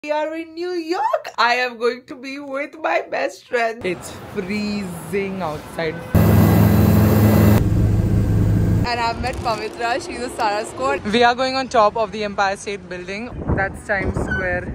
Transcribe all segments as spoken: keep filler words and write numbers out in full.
We are in New York. I am going to be with my best friend. It's freezing outside. And I've met Pavitra. She's a Sara Squad. We are going on top of the Empire State Building. That's Times Square.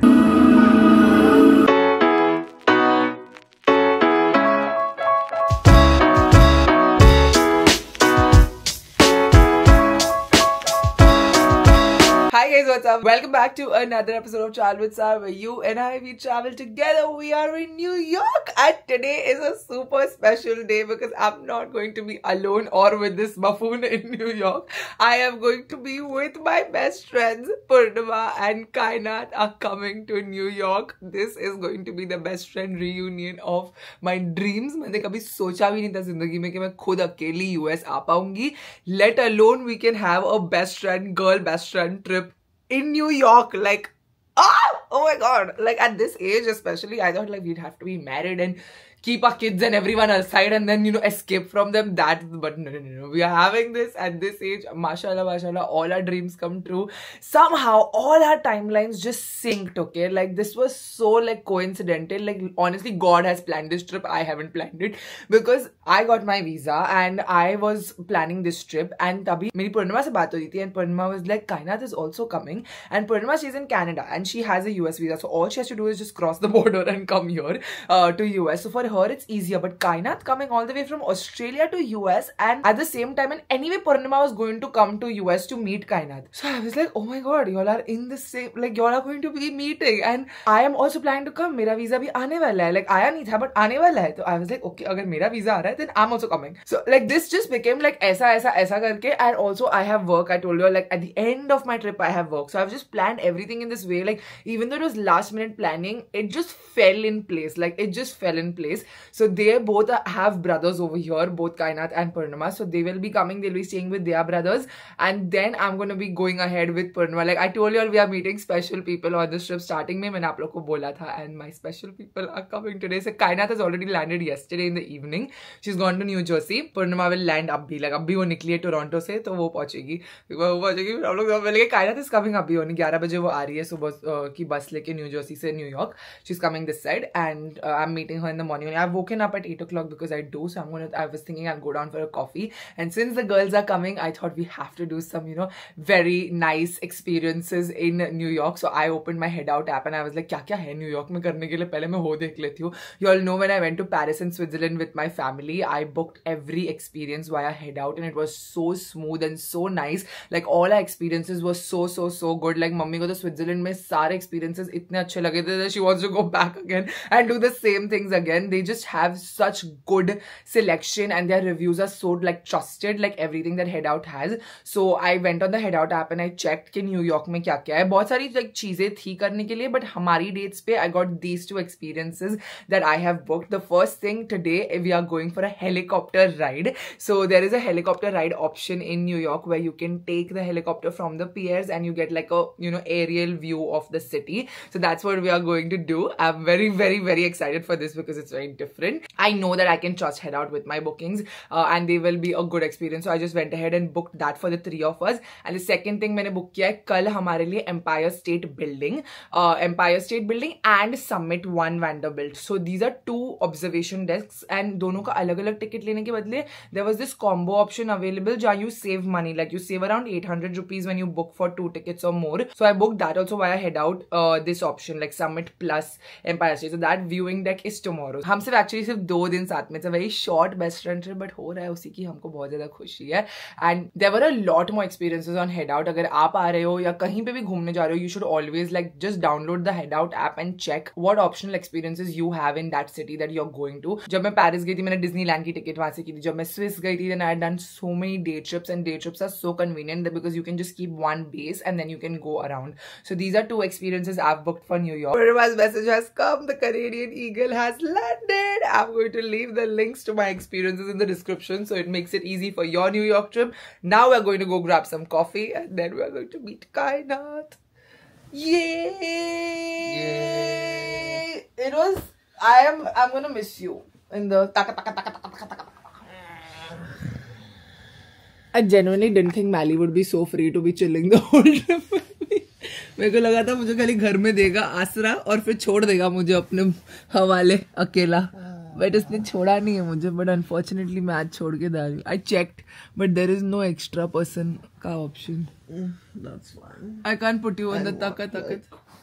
Hi guys, what's up? Welcome back to another episode of Travel with Sar, where you and I, we travel together. We are in New York and today is a super special day because I'm not going to be alone or with this buffoon in New York. I am going to be with my best friends. Purnima and Kainat are coming to New York. This is going to be the best friend reunion of my dreams. मैंने कभी सोचा भी नहीं था जिंदगी में कि मैं खुद अकेली U S आ पाऊंगी. Let alone we can have a best friend, girl best friend trip in New York. Like, ah, oh my god, like at this age especially, I thought like we'd have to be married and keep our kids and everyone aside and then, you know, escape from them. That, but no, no, no, no. We are having this at this age. Mashallah, mashallah, all our dreams come true. Somehow, all our timelines just synced, okay? Like, this was so, like, coincidental. Like, honestly, God has planned this trip. I haven't planned it. Because I got my visa and I was planning this trip. And tabhi, meri Purnima se baat ho rahi thi. And Purnima was like, Kainat is also coming. And Purnima, she's in Canada. And she has a U S visa. So, all she has to do is just cross the border and come here uh, to U S. So, for her, it's easier. But Kainat coming all the way from Australia to U S and at the same time, and anyway Purnima was going to come to U S to meet Kainat. So I was like, oh my god, y'all are in the same, like y'all are going to be meeting and I am also planning to come. Mera visa bhi aane wala hai. Like aaya nahi tha but aane wala hai. So I was like, okay, agar mera visa aa raha hai then I'm also coming. So like this just became like aisa aisa aisa karke. And also I have work. I told you like at the end of my trip I have work. So I've just planned everything in this way. Like even though it was last minute planning, it just fell in place. Like it just fell in place. So they both have brothers over here, both Kainat and Purnima. So they will be coming, they'll be staying with their brothers. And then I'm going to be going ahead with Purnima. Like I told you all, we are meeting special people on this trip. Starting mein, maine aap log ko bola tha. And my special people are coming today. So Kainat has already landed yesterday in the evening. She's gone to New Jersey. Purnima will land abhi. Like abhi wo nikli hai Toronto se, to wo pahunchegi. वो पहुंचेगी. हम लोग बोलेंगे Kainat is coming abhi only. eleven बजे वो आ रही है सुबह की बस लेके New Jersey से New York. She's coming this side. And uh, I'm meeting her in the morning. I've woken up at eight o'clock because I do, so I'm gonna I was thinking I'll go down for a coffee. And since the girls are coming, I thought we have to do some, you know, very nice experiences in New York. So I opened my Head Out app and I was like, क्या क्या है New York में करने के लिए, पहले मैं हो देख लेती हूँ. You all know when I went to Paris and Switzerland with my family, I booked every experience via Head Out and it was so smooth and so nice. Like all our experiences were so so so good. Like mummy को तो Switzerland में सारे experiences इतने अच्छे लगे थे that she wants to go back again and do the same things again. They just have such good selection and their reviews are so like trusted, like everything that Head Out has. So I went on the Head Out app and I checked कि New York में क्या क्या है. बहुत सारी like चीजें थी करने के लिए, but हमारी dates पे I got these two experiences that I have booked. The first thing, today we are going for a helicopter ride. So there is a helicopter ride option in New York where you can take the helicopter from the piers and you get like a, you know, aerial view of the city. So that's what we are going to do. I'm very very very excited for this because it's very different. I know that I can trust Head Out with my bookings uh, and they will be a good experience. So I just went ahead and booked that for the three of us. And the second thing मैंने book किया है कल हमारे लिए Empire State Building, uh, Empire State Building and Summit One Vanderbilt. So these are two observation desks and दोनों का अलग अलग ticket लेने के बदले there was this combo option available जहाँ you save money, like you save around eight hundred rupees when you book for two tickets or more. So I booked that also via Head Out, uh, this option like Summit plus Empire State. So that viewing deck is tomorrow. हम सिर्फ actually सिर्फ दो दिन साथ में, it's a very short best friend trip but हो रहा है उसी की हमको बहुत ज़्यादा खुशी है. And there were a lot more experiences on Head Out. अगर आप आ रहे हो या कहीं पे भी घूमने जा रहे हो, you should always like just download the Head Out app and check what optional experiences you have in that city that you're going to. जब मैं पेरिस गई थी मैंने डिज्नीलैंड की टिकट वहाँ से की थी. जब मैं स्विस गई थी then I had done so many day trips and day trips are so convenient that because you can just keep one base and then you can go around. So these are two experiences I've booked for New York. Purnima's message has come. The Canadian Eagle has landed. I'm going to leave the links to my experiences in the description so it makes it easy for your New York trip. Now we're going to go grab some coffee and then we're going to meet Kainat. Yay! Yay! It was. I am. I'm gonna miss you in the. Taka, taka, taka, taka, taka, taka. I genuinely didn't think Mally would be so free to be chilling the whole trip with me. मेरे को लगा था मुझे खाली घर में देगा आसरा और फिर छोड़ देगा मुझे अपने हवाले अकेला, बट उसने छोड़ा नहीं है मुझे. बट अनफॉर्चुनेटली मैं आज छोड़ के जा रही हूँ. I checked but there is no extra person का option. I can't put you on the तका तका.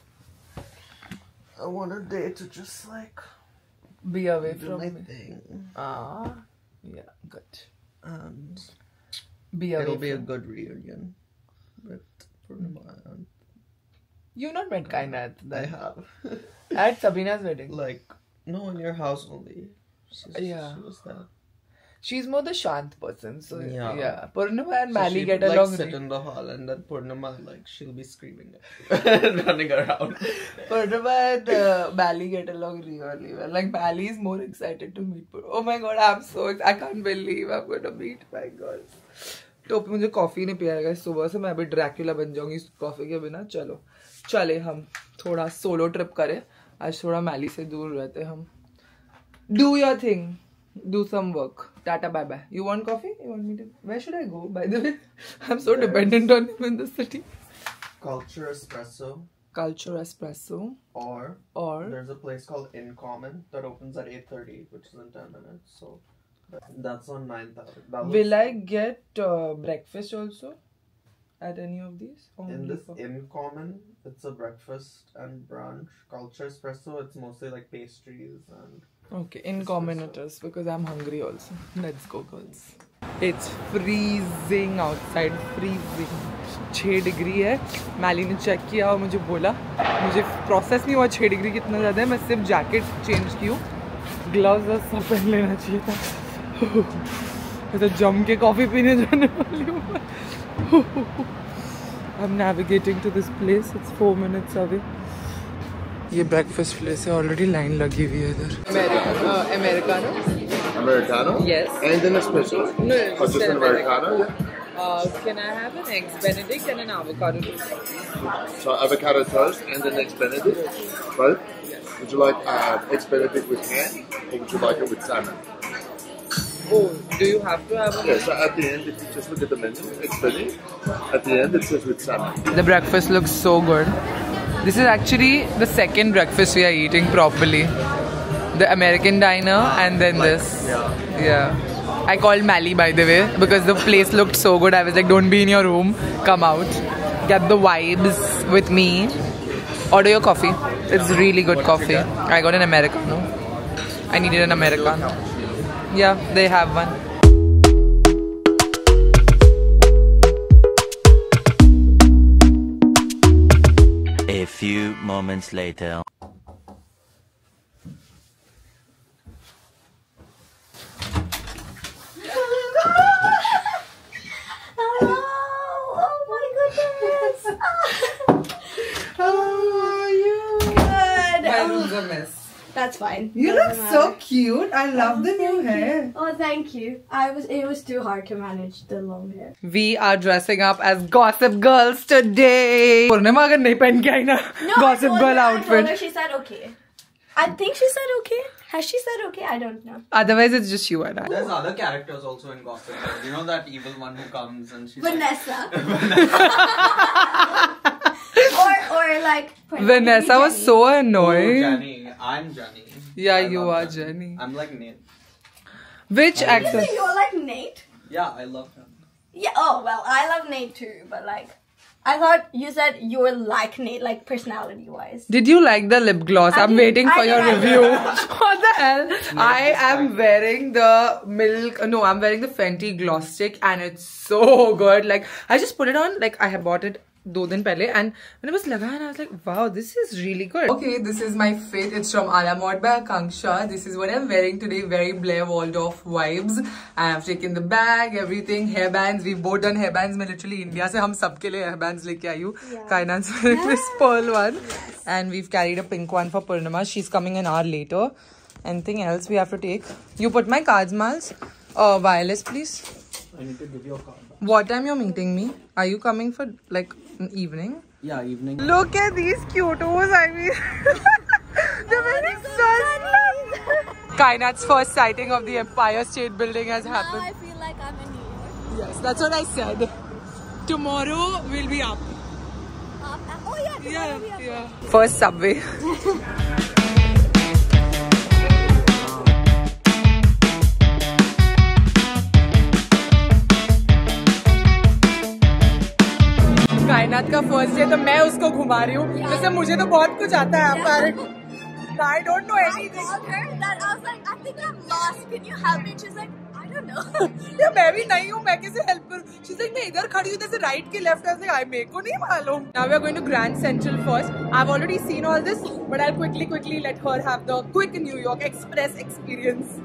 I want a day to just like be away do from my me. thing. Ah, yeah, good. And Be away. it'll be a from- good reunion with Purnima. And You've not met Kainat I then. have At Sabina's wedding. like no in your house only. She's, Yeah. she was there. She's more the shant person, so yeah. Yeah. yeah. Purnima and So Mali she get would, along. like sit really- in the hall, and then Purnima like she'll be screaming, running around. Purnima and uh, Mali get along really well. Like Mali is more excited to meet Pur. Oh my god, I'm so ex- I can't believe I'm going to meet my girls. टोपी मुझे coffee नहीं पिया है सुबह से. मैं अभी Dracula बन जाऊंगी कॉफी के बिना. चलो चले हम थोड़ा सोलो ट्रिप करें. आज थोड़ा मैली से दूर रहते हम. Do your thing. Do some work. Tata bye bye. You want coffee? You want me to? Where should I go? By the way, I'm so dependent on him in the city. Culture Espresso, Culture Espresso, or or there's a place called In Common that opens at eight thirty, which is in ten minutes. So that's on ninth Avenue. will I get uh, breakfast also at any of these? In Only this for- In Common, it's a breakfast and brunch. Culture Espresso, it's mostly like pastries and. Okay, in common it is because I'm hungry also. Let's go, girls. It's freezing outside. Freezing. छह degree है. मैली ने check किया और मुझे बोला मुझे process नहीं हुआ छह डिग्री कितना ज़्यादा है. मैं सिर्फ जैकेट चेंज की हूँ. ग्लव्स और सब पहन लेना चाहिए था. मैं तो जम के कॉफ़ी पीने जाने वाली हूँ. I'm navigating to this place. It's four minutes away. ये ब्रेकफास्ट प्लेस है. ऑलरेडी लाइन लगी हुई है इधर. Americano. Americano? Yes. And an espresso? No, no, Or just just an an Americano? Yeah. Uh, can I have an eggs Benedict and an avocado toast? So avocado toast and an eggs Benedict. Both? Would you like uh, eggs Benedict with ham or would you like it with salmon? Oh, do you have to have a... Yeah, so at the end, if you just look at the menu, eggs Benedict. At the end, it says with salmon. The breakfast looks so good. This is actually the second breakfast we are eating properly. The American diner and then this. Yeah. Yeah. I called Mally by the way because the place looked so good. I was like, don't be in your room. Come out. Get the vibes with me. Order your coffee. It's really good coffee. I got an Americano. I needed an Americano. Yeah, they have one. A few moments later. Hello! Oh my goodness! How are you? Good! My Oh, room's a mess. that's fine. You Doesn't look so matter. cute. I love Oh, the new thank you. hair. Oh, thank you. I was. It was too hard to manage the long hair. We are dressing up as Gossip Girls today. Purnima agar nahi pehen ke aayi na No, Gossip I told Girl her, I told outfit. her, she said okay. I think she said okay. Has she said okay? I don't know. Otherwise, it's just you and I. There's other characters also in Gossip Girl. You know that evil one who comes and she's Vanessa. or or like. Vanessa was Jenny. so like, oh, annoying. Jenny. I'm Jenny. Yeah, I you love are Jenny. I'm like Nate. Which I actor? Really, you're like Nate. Yeah, I love him. Yeah. Oh well, I love Nate too, but like. I thought you said you were like Nate, like personality wise. Did you like the lip gloss? I I'm did- waiting I for did, your I did. review. What the hell? I is am fine. wearing the milk. No, I'm wearing the Fenty gloss stick, and it's so good. Like I just put it on. Like I have bought it two days pehle, and when it was laga, and I was like, wow, this is really good. Okay, this is my fit. It's from Alamod by Akanksha. This is what I'm wearing today. Very Blair Waldorf vibes. I have taken the bag, everything, hairbands. We've both done hairbands. मैं literally India से हम सबके लिए hairbands लेके आई हूँ. Kainat's wearing this pearl one, and we've carried a pink one for Purnima. She's coming an hour later. Anything else we have to take? You put my cards, Miles. Uh, wireless, please. I need to give you a card. What time you're meeting me? Are you coming for like an evening? Yeah, evening. Look at these cutos, I mean. They're wearing sunglasses. Kainat's first sighting of the Empire State Building has happened. I feel like I'm in New York. Yes, that's what I said. Tomorrow we'll be up. Um, oh, Oh yeah, tomorrow we are yeah. First subway. कायनात का first day तो मैं उसको घुमा रही हूँ जैसे मुझे तो बहुत कुछ आता है आपका I don't know anything. I told her that I was like, I think I'm lost. Can you help me? And she's like, I don't know. या मैं भी नहीं हूँ मैं कैसे हेल्प करूँ? She's like मैं इधर खड़ी हूँ जैसे राइट के लेफ्ट ऐसे आई मेरे को नहीं मालूम. Now we are going to Grand Central first. I've already seen all this, but I'll quickly quickly let her have the quick New York Express experience.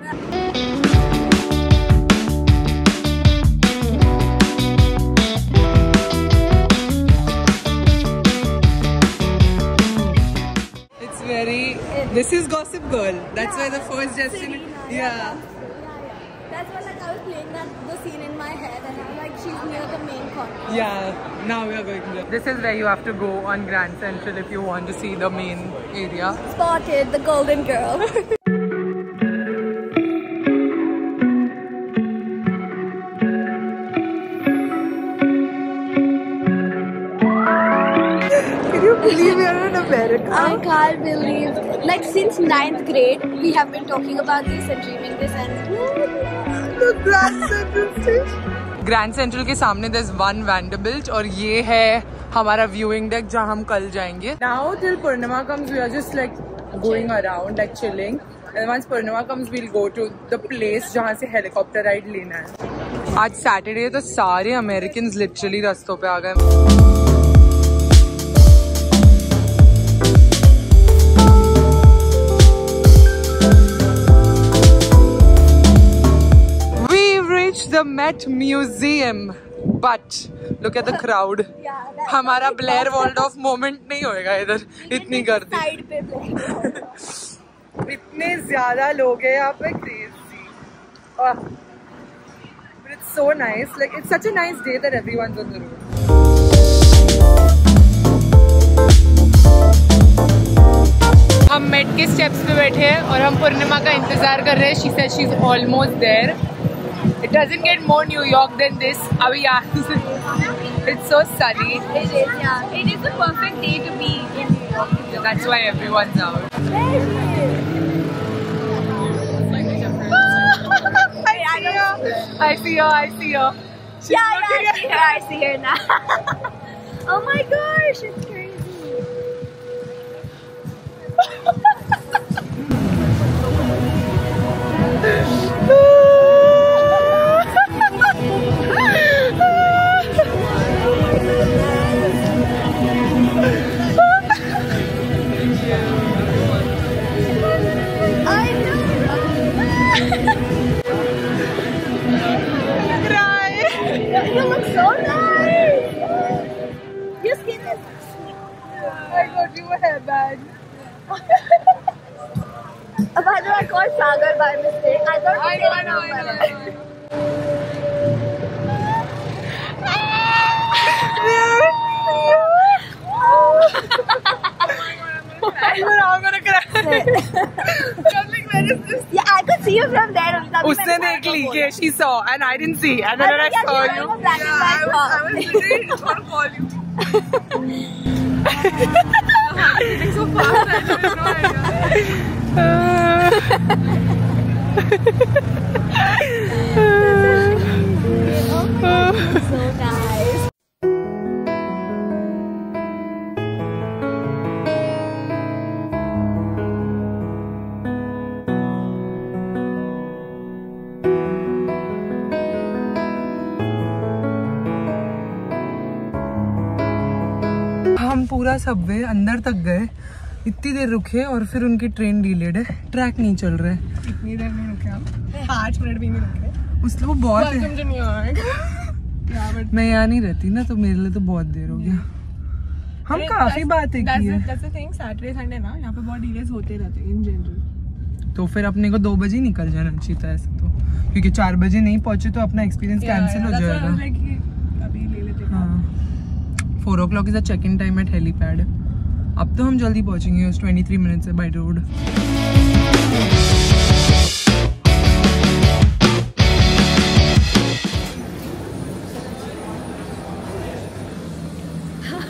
Very. This is Gossip Girl. That's Yeah. why the first destination. Selena, Yeah. That's why like I was playing that the scene in my head, and I'm like, she's near the main corner. Yeah. Now we are going there. This is where you have to go on Grand Central if you want to see the main area. Spotted the golden girl. Can you believe we are in America? I can't believe, like since ninth grade, we have been talking about this and dreaming this, and The Grand Central Station. Grand Central के सामने there's one Vanderbilt और ये है हमारा viewing deck जहाँ हम कल जाएंगे. Now till Purnima comes we are just like going around like chilling. And once Purnima comes we'll go to the place जहाँ से helicopter ride लेना है. आज Saturday है तो सारे Americans literally रास्तों पे आ गए. The Met Museum, but look at the crowd. yeah, that's हमारा Blair Waldorf moment नहीं होएगा इधर इतनी गर्दी. side पे इतने ज़्यादा लोग हैं यहाँ पे crazy. Oh. But it's so nice. Like it's such a nice day that everyone's on the road. हम मेट के स्टेप्स पे बैठे हैं और हम पूर्णिमा का इंतजार कर रहे हैं. She said she's almost there. It doesn't get more New York than this. Abhi yeah. It's so sunny. It is, yeah. It is the perfect day to be in New York. That's why everyone's out. I see her. I see her. She's Yeah, looking yeah, I at- see her. I see her now. Oh my gosh, it's crazy. I know. You look so nice. Your skin is. I got you a hairband. Oh, by the way, I called Sagar by mistake. I thought I you know, were I know, I know, I know. Even I'm gonna cry. I'm like, where is this? Yeah, I could see you from there. only. तभी उसने मैंने देख Sagar ली को कि बोला. she saw and I didn't see and then when I Yeah, saw she you was black and yeah, I white was, I top. was literally gonna call you. It's so fast, I have no idea. So nice. हम पूरा Subway अंदर तक गए, इतनी देर रुके और फिर उनकी ट्रेन डिलेड है. ट्रैक नहीं चल रहा है. इतनी देर नहीं रुके हम, पाँच मिनट भी नहीं रुके. उसलिए वो बहुत है. Welcome to New York. Yeah, but मैं यहाँ नहीं रहती ना तो मेरे लिए तो बहुत देर हो गया. हम काफी बातें की है. that's the thing, Saturday Sunday ना यहाँ पे बहुत delays होते रहते हैं in general. तो फिर अपने को दो बजे निकल जाना चाहिए था ऐसे तो, क्योंकि चार बजे नहीं पहुंचे तो अपना एक्सपीरियंस कैंसिल हो that's why I जाएगा. was like कि अभी ले लेते हैं. हाँ, four o'clock is a check in time at helipad. अब तो हम जल्दी पहुंचेंगे, उस ट्वेंटी थ्री मिनट्स है by road.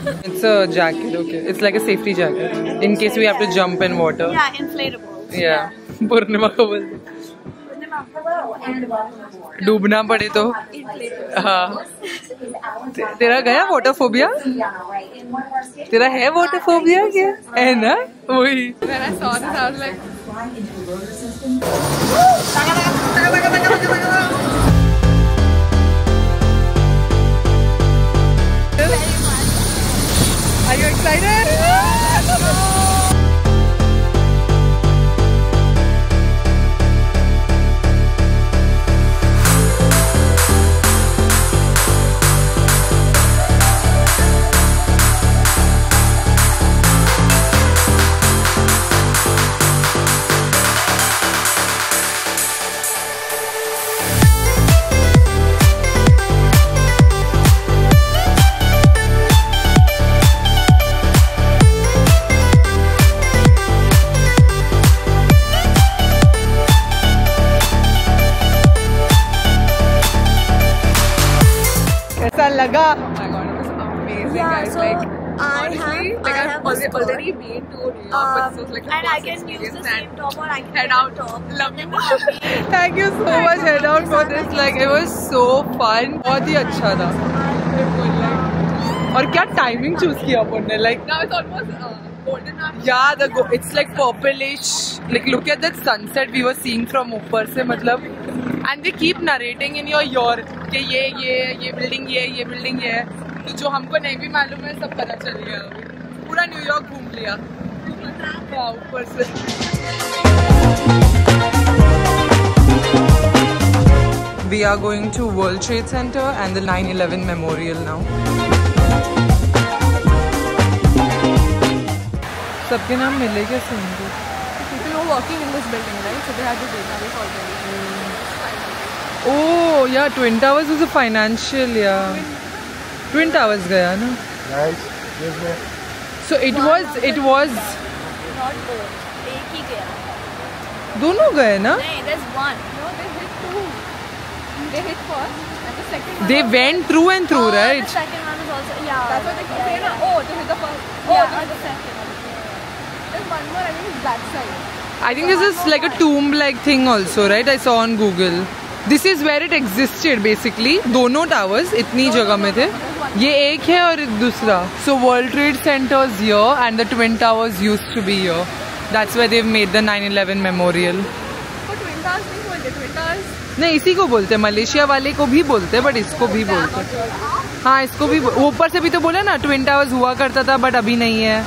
It's a jacket, okay. It's like a safety jacket in case we have to jump in water. Yeah, inflatable. Yeah. Purnima को बोलते. डूबना पड़े तो हाँ तेरा गया वाटर फोबिया तेरा है वाटर फोबिया क्या है ना वही When I saw this, I was like, Are you excited? लगा oh my god, it was amazing, Yeah, guys. so like, I honestly, have, like I I've have a already, skirt. already been to New York, but Um, this was like the and I first can use the experience same and top or I can head wear out. the top. Love you. Thank you so much head out for this like it was so fun बहुत ही अच्छा था और क्या timing choose किया अपन ने like Now it's almost uh, golden hour. yeah the go it's like purplish like look at that sunset we were seeing from ऊपर से मतलब and they keep narrating in your ear कि ये ये ये building ये ये building ये तो जो हमको नहीं भी मालूम है सब पता चल गया पूरा न्यूयॉर्क घूम लिया हाँ ऊपर से We are going to World Trade Center and the nine eleven Memorial now. सबके नाम मिले क्या सुनते? People were working in this building, right? So they had the database already. Oh yeah, Twin Towers was a financial yeah. Twin Towers गया ना? Guys, here's me. So it was it was Not both. एक ही गया. दोनों गए ना? नहीं, there's one. No, they hit two. They hit first, and the second one. They was- went through and through, Oh, right? the second one is also yeah. That's what they yeah, say, na? yeah. Oh, they hit the first. Oh, Yeah, they or hit the the second one. There's one more. I think it's that side. I think this is like a tomb-like thing also, right? I saw on Google. This is where it existed basically. दोनों towers इतनी जगह में थे. ये एक है और दूसरा. So World Trade Center is here and the Twin Towers used to be here. That's where they've made the nine eleven memorial. But Twin Towers नहीं बोलते. Twin Towers. नहीं इसी को बोलते हैं मलेशिया वाले को भी बोलते हैं बट इसको भी बोलते हैं हाँ इसको भी ऊपर से भी तो बोला ना ट्विन टावर्स हुआ करता था बट अभी नहीं है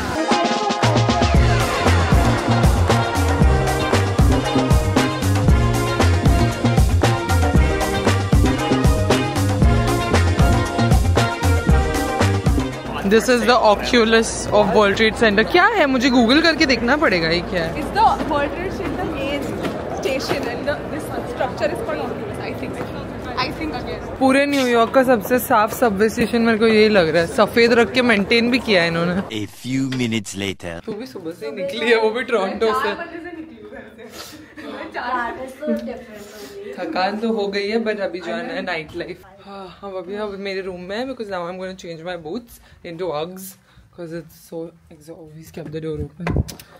this is the Oculus of World Trade Center क्या है मुझे गूगल करके देखना पड़ेगा ये क्या है It's the World Trade Center main station, and the this structure is called Oculus. I think. I think again. पूरे न्यूयॉर्क का सबसे साफ सबवे स्टेशन मेरे को यही लग रहा है सफेद रख के मेंटेन भी किया है इन्होंने A few minutes later. तू भी सुबह से ही निकली है वो भी टोरंटो से That is so different. थकान तो हो गई है बट अभी जाना है नाइट लाइफ हाँ हम अभी अब मेरे रूम में है because now I am going to change my boots into Uggs because it's so always kept the door open.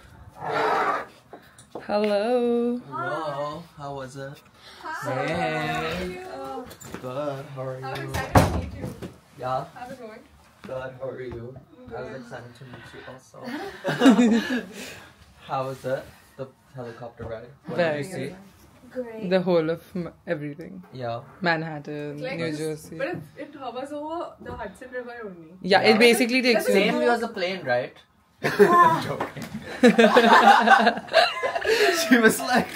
Hello. Hello, how was it? Hey. Good, how are I'm you? excited to meet you. Yeah, How's it going? good, how are you? I was excited to meet you also. How was it? The helicopter ride? What Very did you see? Great. The whole of m- everything. Yeah. Manhattan, Like New it's- Jersey. But it, it hovers over the Hudson River only. Yeah, it basically takes you. Same view as a plane, right? I'm joking. She was like,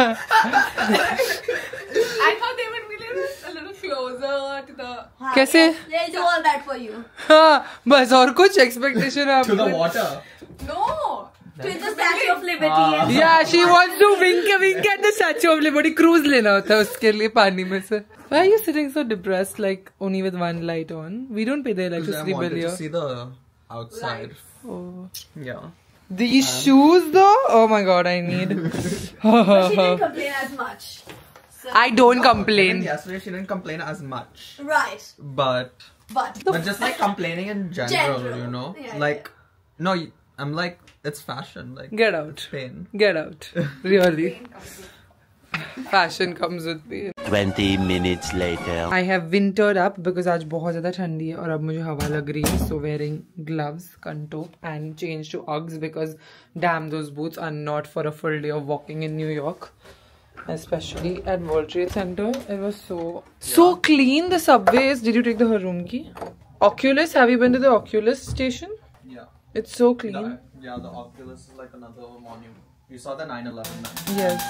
I thought they would be little, a little closer to the. हाँ, कैसे? yes, they'll do all that for you. हाँ बस और कुछ expectation है to the आपको? water. No! To the Statue of Liberty. Ah. and Yeah, she wants to wink wink at the Statue of Liberty. Cruise लेना होता है उसके लिए पानी में से. Why are you sitting so depressed, like only with one light on? We don't pay the Because I electricity bill wanted to here. see the outside. Oh. Yeah. These shoes though, oh my god, I need. But she didn't complain as much. So, I don't complain. Yesterday she didn't complain as much. right. But But But just like complaining in general, General. you know? Yeah, like, no, y- I'm like, it's fashion. Like, Get out. pain. Get out. Really. Fashion comes with pain. Twenty minutes later. I have wintered up because आज बहुत ज़्यादा ठंडी है और अब मुझे हवा लग रही है. So wearing gloves, kanto, and change to Uggs because damn, those boots are not for a full day of walking in New York. Especially at World Trade Center. It was so so clean. The subways. Did you take the Haroon key? Oculus. Have you been to the Oculus station? Yeah. It's so clean. The, yeah, the Oculus is like another monument. You saw the nine eleven man. Yes.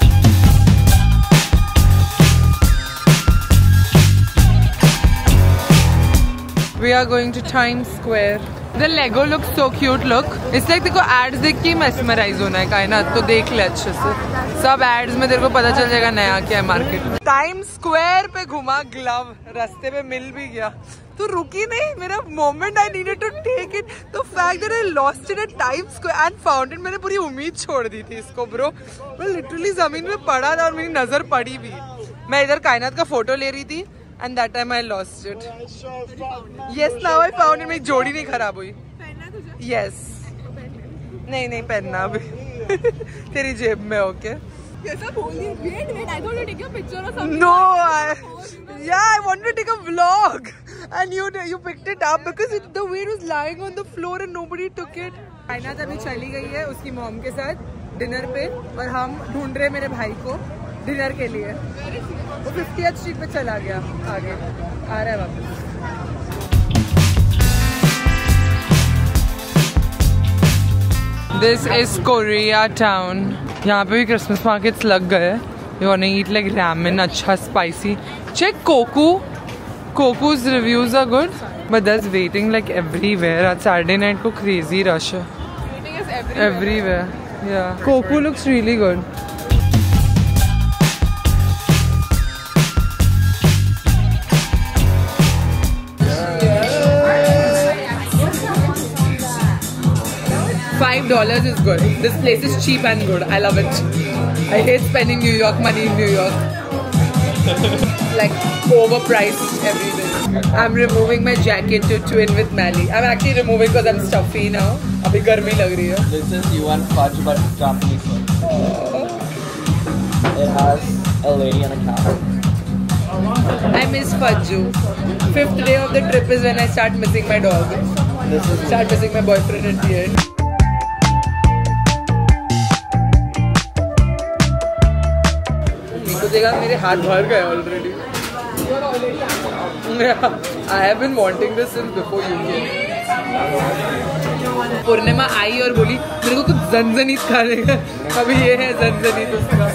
We are going to Times Square. The Lego looks so cute. Look, it's like तेरे को ads देख के mesmerize होना है कायनात तो देख ले अच्छे से. सब ads में तेरे को पता चल जाएगा नया क्या है market में. Times Square पे घुमा glove रास्ते में मिल भी गया. तू रुकी नहीं मेरा moment I needed to take it. The fact that I lost it at Times Square and found it मैंने पूरी उम्मीद छोड़ दी थी इसको bro. मैं literally जमीन में पड़ा था और मेरी नजर पड़ी भी. मैं इधर कायनात का फोटो ले रही थी. And that time I lost it. Yes, now I found it. मेरी जोड़ी नहीं खराब हुई. Yes. नहीं नहीं पहनना अभी. तेरी जेब में ओके. कैसा बोल दिया? Wait, wait. I thought you take a picture or something. No, I, yeah, I wanted to take a vlog, and you you picked it up because it, the way it was lying on the floor and nobody took it. कायनात अभी चली गई है उसकी mom के साथ dinner पे और हम ढूंढ रहे मेरे भाई को डिनर के लिए. वो फिफ्टियथ स्ट्रीट पे चला गया आगे आ रहा है वापस. This is Koreatown. यहाँ पे भी क्रिसमस मार्केट्स लग गए. You wanna eat like ramen, अच्छा spicy. Check Koku. Koku's reviews are good, but there's waiting like everywhere. At Saturday night को crazy rush है. Waiting is everywhere. Everywhere. Yeah. Koku looks really good. Five dollars is good. This place is cheap and good. I love it. I hate spending New York money in New York. Like overpriced everything. I'm removing my jacket to twin with Mally. I'm actually removing because I'm stuffy now. Abhi garmi lag rahi hai. This is you and fudge, but Japanese one. It has a lady and a cat. I miss Fudju. Fifth day of the trip is when I start missing my dog. This is Start missing my boyfriend at the end. देखा मेरे हाथ भर गए already. I have been wanting this since before you came. पूर्णिमा आई और बोली मेरे को कुछ ज़नज़नीत खाने का. अभी ये है ज़नज़नीत उसका.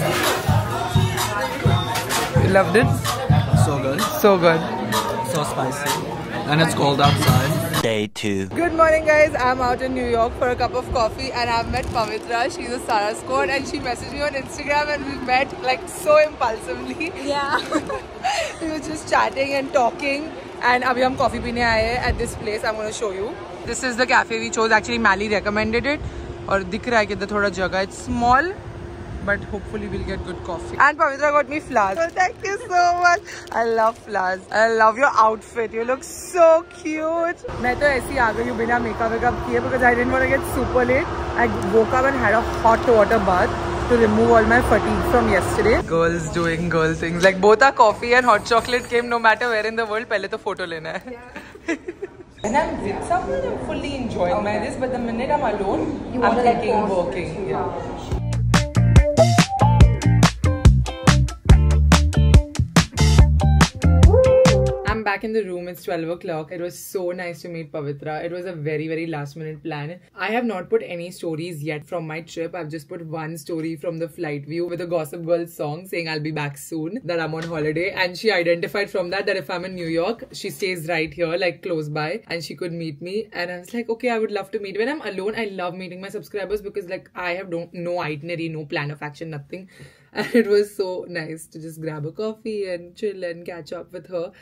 You loved it? so good. So good. So spicy. And it's cold outside. Day two. Good morning guys, I'm out in New York for a cup of coffee and I've met Pavitra. She's a Sara squad and she messaged me on Instagram and we met like so impulsively. yeah. We were just chatting and talking and abhi hum coffee peene aaye hain at this place. I'm going to show you. This is the cafe we chose. Actually Mally recommended it और दिख रहा है कि इधर थोड़ा जगह. It's small but hopefully we'll get good coffee. And Pavitra got me flowers. So thank you so much. I love flowers. I love your outfit. You look so cute. मैं तो ऐसी आ गई हूँ बिना मेकअप वेकअप किए because I didn't want to get super late. I woke up and had a hot water bath to remove all my fatigue from yesterday. Girls doing girl things. Like both our coffee and hot chocolate came no matter where in the world. पहले तो photo लेना है. When I'm with someone, I'm fully enjoying my this. But the minute I'm alone, You I'm wanna, like, thinking pause. working. Yeah. I'm back in the room. It's twelve o'clock. It was so nice to meet Pavitra. It was a very, very last minute plan. I have not put any stories yet from my trip. I've just put one story from the flight view with a Gossip Girl song saying I'll be back soon, that I'm on holiday. And she identified from that that if I'm in New York, she stays right here, like close by, and she could meet me. And I was like, okay, I would love to meet. When I'm alone, I love meeting my subscribers because like I have don't, no itinerary, no plan of action, nothing. And it was so nice to just grab a coffee and chill and catch up with her.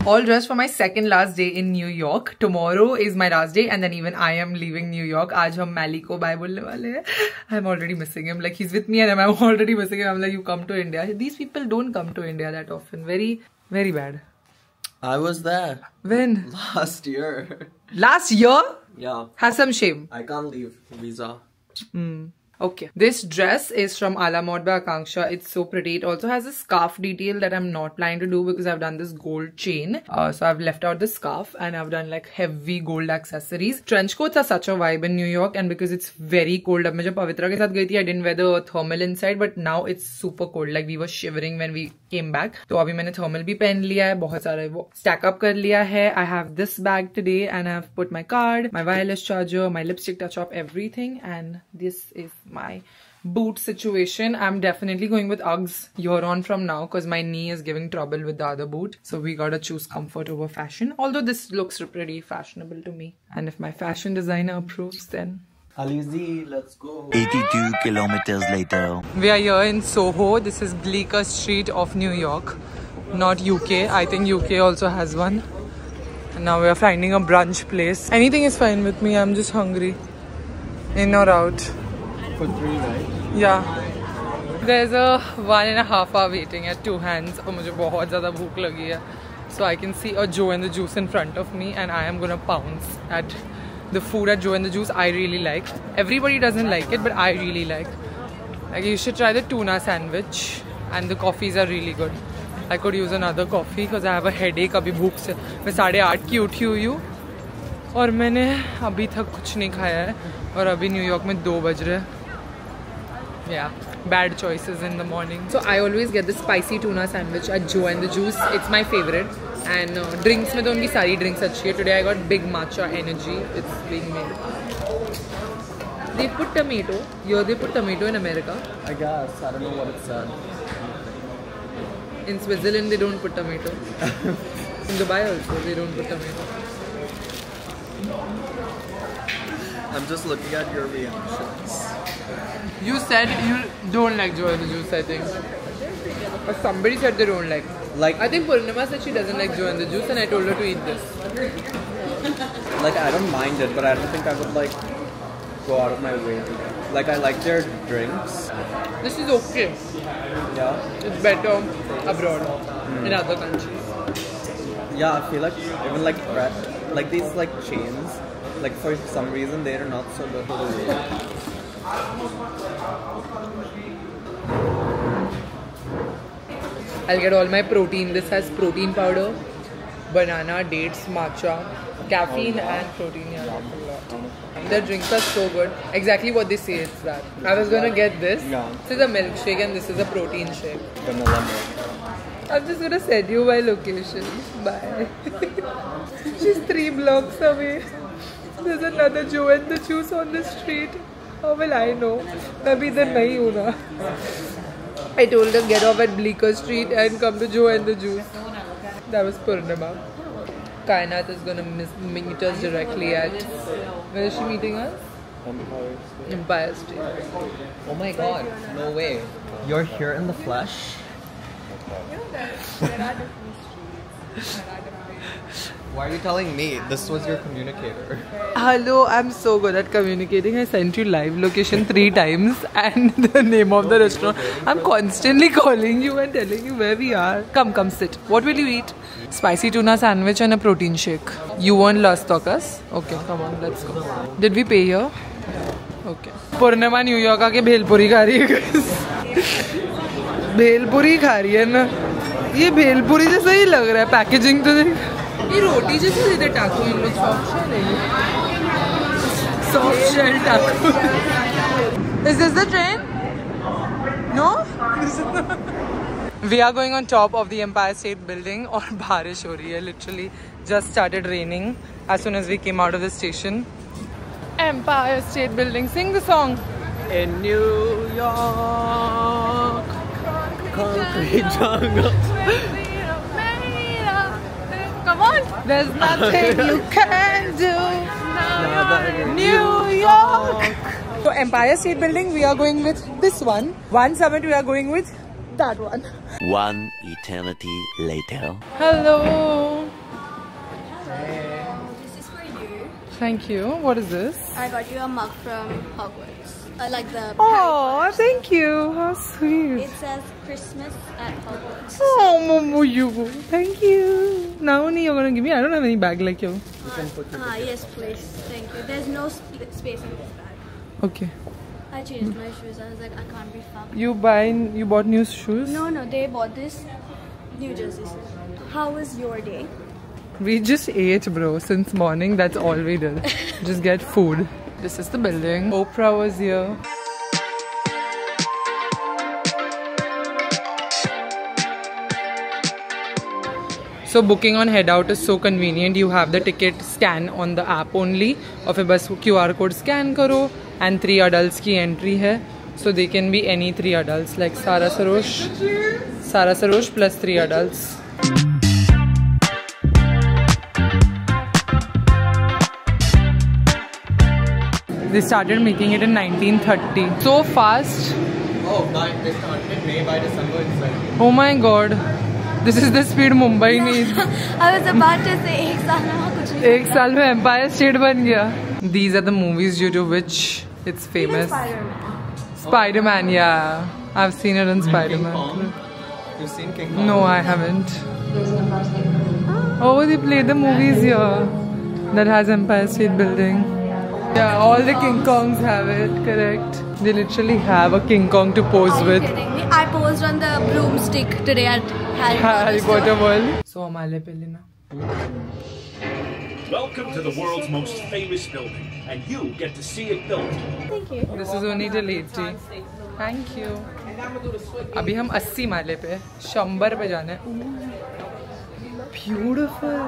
All dressed for my second last day in New York. Tomorrow is my last day and then even I am leaving New York. Aaj hum Mally ko bye bolne wale hain. I'm already missing him. Like he's with me and I'm already missing him. I'm like, you come to India. These people don't come to India that often. Very, very bad. I was there. When? Last year. Last year? Yeah. Has some shame. I can't leave. Visa. Hmm. Okay. This dress is from A La Mode by Akanksha. It's so pretty. It also has a scarf detail that I'm not planning to do because I've done this gold chain. Uh, so I've left out the scarf and I've done like heavy gold accessories. Trench coats are such a vibe in New York and because it's very cold. Ab main jab Pavitra ke sath gayi thi, I didn't wear the thermal inside but now it's super cold. Like we were shivering when we came back. So abhi maine thermal bhi pehen liya hai. Bahut sara wo stack up kar liya hai. I have this bag today and I've put my card, my wireless charger, my lipstick touch up, everything, and this is my boot situation. I'm definitely going with Uggs year on from now because my knee is giving trouble with the other boot. So we gotta choose comfort over fashion. Although this looks pretty fashionable to me. And if my fashion designer approves, then... Alizi, let's go. eighty-two kilometers later. We are here in Soho. This is Bleecker Street of New York. Not U K. I think U K also has one. And now we are finding a brunch place. Anything is fine with me. I'm just hungry. In or out. For three, right? Yeah. There's a one and a half hour waiting at Two Hands. और मुझे बहुत ज़्यादा भूख लगी है. So I can see a Joe and the Juice in front of me and I am gonna pounce at the food at Joe and the Juice. I really like. Everybody doesn't like it, but I really like. Like you should try the tuna sandwich and the coffees are really good. I could use another coffee because I have a headache. अभी भूख से मैं साढ़े आठ की उठी हुई हूँ और मैंने अभी तक कुछ नहीं खाया है और अभी न्यूयॉर्क में दो बज रहे हैं. Yeah, bad choices in the morning. So I always get the spicy tuna sandwich at Joe and the Juice. It's my favorite. And uh, drinks में तो उनकी सारी drinks अच्छी है. Today I got Big Matcha Energy. It's being made. They put tomato. Here they put tomato in America. I guess. I don't know what it said. In Switzerland they don't put tomato. In Dubai also they don't put tomato. I'm just looking at your reactions. You said you don't like Joe and the Juice, I think. Or somebody said they don't like. Like, I think Purnima said she doesn't like Joe and the Juice and I told her to eat this. like I don't mind it, but I don't think I would like go out of my way to get. Like I like their drinks. This is okay. Yeah. It's better abroad, mm. in other countries. Yeah, I feel like even like like these like chains, like for some reason they are not so good. I'll get all my protein. This has protein powder, banana, dates, matcha, caffeine and protein. Yeah, their drinks are so good. Exactly what they say it's that. I was gonna get this. Yeah. This is a milkshake and this is a protein shake. Vanilla milk. I'm just gonna send you my location. Bye. She's three blocks away. There's another Joe and the Juice on the street. How will I know? Maybe then nahi hu na. I told her get off at Bleecker Street and come to Joe and the Juice. That was Purnima. Kainat is gonna meet us directly at. Where is she meeting us? Empire State. Empire State. Oh my god, no way. You're here in the flesh? Why are you telling me? This was your communicator. Hello, I'm so good at communicating. I sent you live location three times and the name of the restaurant. I'm constantly calling you and telling you where we are. Come, come sit. What will you eat? Spicy tuna sandwich and a protein shake. You want Las Tocas? Okay, come on, let's go. Did we pay here? Okay. Purnima New York आके भेलपुरी खा रही है. भेलपुरी खा रही है ना. ये भेलपुरी जैसा ही लग रहा है. पैकेजिंग तो देख. ये रोटी जैसे देते टाको इन लोग. सॉफ्ट शेल है ये. Soft shell taco. Is this the train? No? We are going on top of the Empire State Building और बारिश हो रही है. Literally just started raining as soon as we came out of the station. Empire State Building. Sing the song. In New York, concrete jungle. Come on. There's nothing you can do. New York. So Empire State Building, we are going with this one. One Summit, we are going with that one. One eternity later. Hello. Thank you. What is this? I got you a mug from Hogwarts. I like the. Oh, thank you. How sweet. It says Christmas at Hogwarts. Oh, Momo, you. Thank you. Now only you're gonna give me. I don't have any bag like you. Ah, yes, please. Thank you. There's no sp space in this bag. Okay. I changed my shoes. I was like, I can't be found. You buy. You bought new shoes. No, no, they bought this. New Jersey. How was your day? We just ate, bro, since morning. That's all we did. Just get food. This is the building. Oprah was here. So booking on Head Out is so convenient. You have the ticket scan on the app only. और फिर बस Q R code scan करो. And three adults की entry है. So they can be any three adults like Sara Sarosh. Sara Sarosh plus three adults. They started making it in nineteen thirty. So fast. Oh, by, they started in May, by December itself. Oh my god. This is the speed Mumbai needs. I was about to say एक साल में कुछ नहीं. एक साल में Empire State बन गया. These are the movies due to which it's famous. Spider-Man. Spider-Man, yeah. I've seen it in Spider-Man. You've seen King Kong? No, I haven't. Oh, they play the movies here. That has Empire State Building. Yeah, all the King Kongs have it, correct. They literally have a King Kong to pose Are you with. kidding me? I posed on the broomstick today at Harry Potter. Harry store. Potter World. So, हमारे पहले ना. Welcome to the world's most famous building, and you get to see it built. Thank you. This is only till eighty. Thank you. अभी हम अस्सी माले पे, शंबर पे जाने. Beautiful.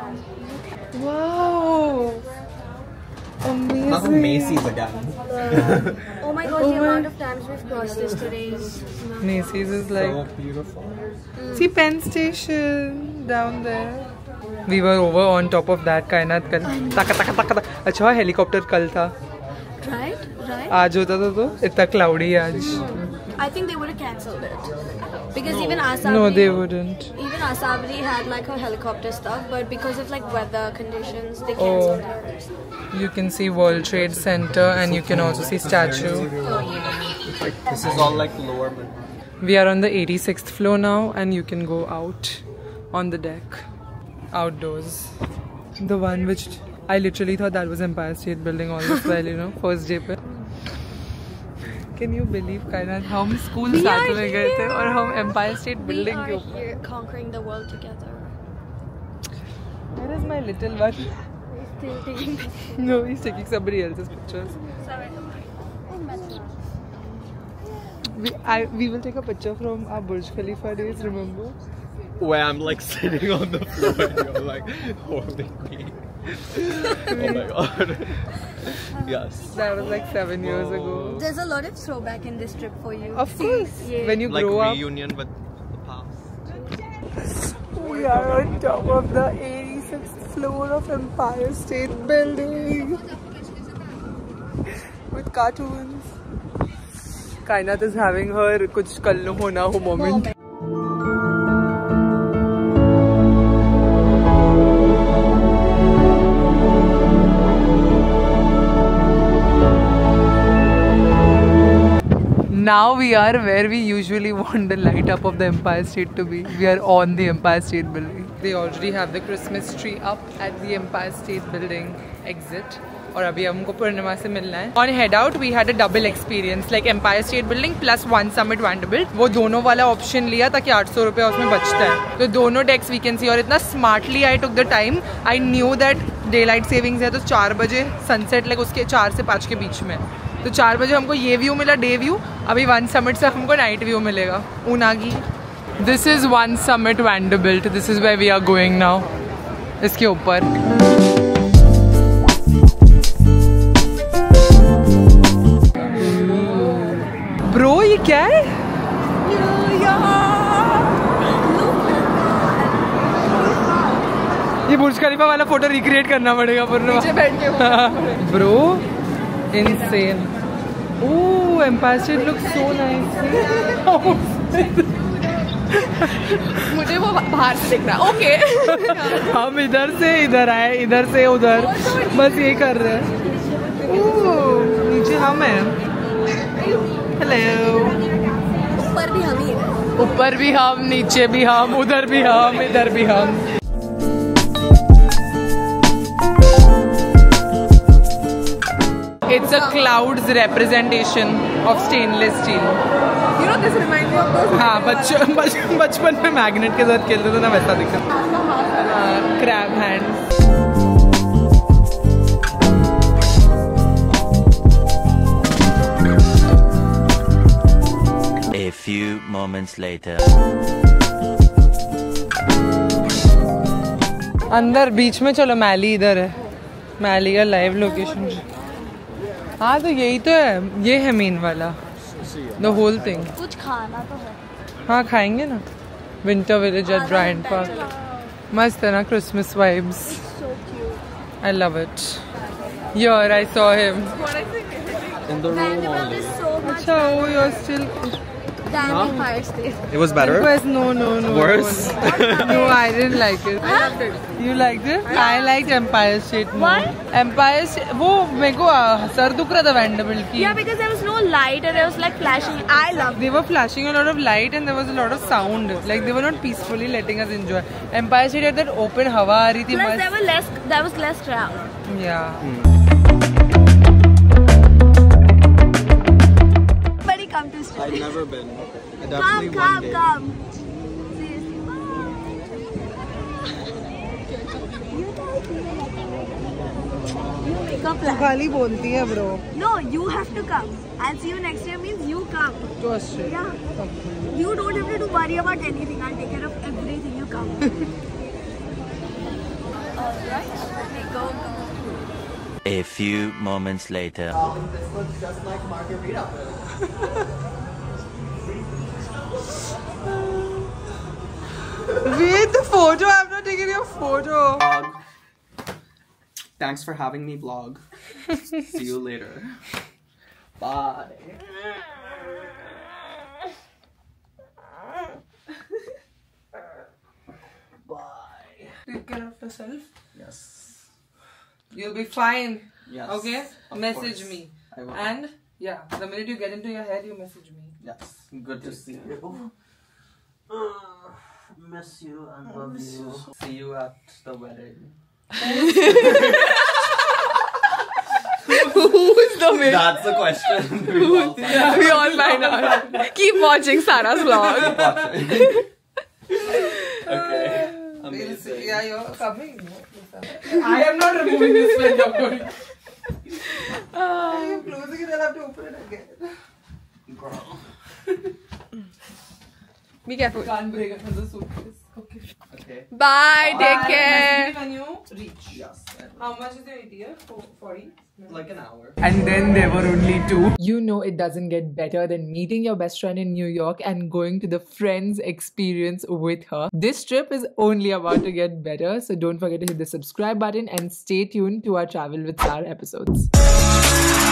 Wow. Amazing. Macy's again. Oh my god, Oh the my- amount of times we've crossed this today is. Macy's is like. So beautiful. See Penn Station down there. We were over on top of that कायनात कल. taka taka taka taka. अच्छा helicopter कल था. Right? Right? आज होता तो तो इतना cloudy है आज. I think they would have cancelled it. Because even Asabri. No, they wouldn't. Even Asabri had like her helicopter stuff, but because of like weather conditions, they Oh. cancelled it. You can see World Trade Center and you can also see statue. Like, this is all like lower mid. We are on the eighty-sixth floor now and you can go out on the deck. Outdoors. The one which I literally thought that was Empire State Building all this while, you know, first day पे. Can you believe कायनात हम school We साथ are में गए थे here. और हम Empire State We Building are के ऊपर. here conquering the world together. Where is my little one? Still taking pictures. No, he's taking somebody else's pictures. We, I, we will take a picture from our Burj Khalifa days, remember? Where I'm like sitting on the floor and you're like holding me. Oh my god. Yes. That was like seven years ago. There's a lot of throwback in this trip for you. Of course, Yeah. when you Like grow up. reunion with the past. We are on top of the eighty-sixth floor of Empire State Building with cartoons. Kainat is having her kuch kal no ho na ho moment. Now we are where we usually want the light up of the Empire State to be. We are on the Empire State Building. They already have the Christmas tree up at the Empire State Building exit. और अभी हमको पूर्णिमा से मिलना है. On Head Out we had a double experience like Empire State Building plus One Summit Vanderbilt. वो दोनों वाला option लिया ताकि आठ सौ रुपया उसमें बचता है. तो दोनों decks we can see और इतना smartly I took the time. I knew that daylight savings है तो चार बजे sunset like उसके चार से पाँच के बीच में. तो चार बजे हमको ये व्यू मिला डे व्यू. अभी वन समिट से हमको नाइट व्यू मिलेगा उनागी. This is one summit Vanderbilt. This is where we are going now. इसके ऊपर ब्रो ये क्या है? ये बुर्ज खलीफा वाला फोटो रिक्रिएट करना पड़ेगा पूर्ण. Bro insane. Oh, Empire State looks so nice. मुझे वो बाहर से दिख रहा है ओके हम इधर से इधर आए, इधर से उधर, बस ये कर रहे हैं। ओह, नीचे हम हैं। हेलो। ऊपर भी हम ही हैं। ऊपर भी हम, नीचे भी हम, उधर भी हम, इधर भी हम। It's a clouds representation of stainless steel. You know this reminds me of those हाँ, बच बच बचपन में मैग्नेट के साथ खेलते थे ना, वैसा दिखता। Crab hands. A few moments later. अंदर बीच में चलो, मैली इधर है। मैली का लाइव लोकेशन। हाँ तो यही तो है, ये है मेन वाला, द होल थिंग। कुछ खाना तो है। हाँ खाएंगे ना। Winter village at Bryant park, मस्त है ना, Christmas vibes. I love it. Here I saw him. In the room only. अच्छा, oh you're still. Than Empire State. It was better? It was no no no. Worse? No, I didn't like it. I loved it. You liked it? I liked Empire State more. Why? Empire State, वो मेरे को आ, sir दुख रहा था Vanderbilt की. Yeah, because there was no light and it was like flashing. I loved They were flashing a lot of light and there was a lot of sound. Like they were not peacefully letting us enjoy. Empire State had that open हवा आ रही थी. Plus मस्त. there were less, there was less crowd. Yeah. Everybody come to State. I've never been. I Come, definitely come, one day. come. Seriously. You make a plan. खाली बोलती है bro. No, you have to come. I'll see you next year means you come. To Australia. Yeah. You don't have to worry about anything. I'll take care of everything. You come. Alright. Okay, go, go. A few moments later. This looks just like margarita. Wait, the photo. I'm not taking your photo. Vlog. Thanks for having me, vlog. See you later. Bye. Bye. Take care of yourself. Yes. You'll be fine. Yes. Okay? Of Message course. me. I will. And yeah, the minute you get into your head, you message me. Yes. Good to see you. Miss you and love you. See you at the wedding. Who is the main? That's the question. We all find out. We all find out. Keep watching Sarah's vlog. Okay. We'll Amazing. see. Yeah, you're coming. I am not removing this when you're going. I am closing it, I'll have to open it again. Girl. Be careful. Can't break another suitcase. Okay. Okay. Bye. Take Bye. care. When you reach. Yes. How much is your A T F? forty? Like an hour. And then there were only two. You know it doesn't get better than meeting your best friend in New York and going to the Friends experience with her. This trip is only about to get better, so don't forget to hit the subscribe button and stay tuned to our Travel with Sar episodes.